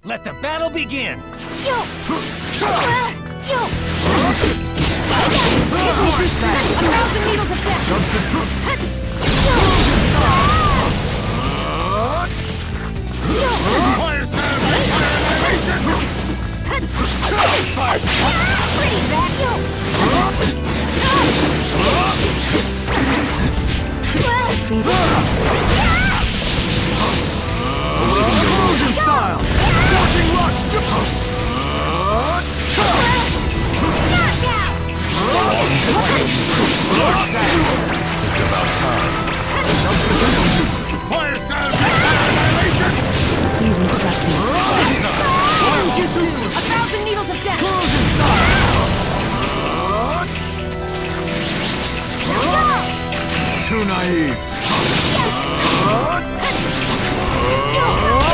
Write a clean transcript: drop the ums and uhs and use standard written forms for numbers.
Let the battle begin! Yo! Yo! 1,000 needles of death! Fire sound! Annihilation! Fire sound! Pretty back! Explosion style! Scorching rocks! It's about time. Fire sound! Annihilation! Please instruct me. Jutsu! 1,000 needles of death! Explosion style! Too naive.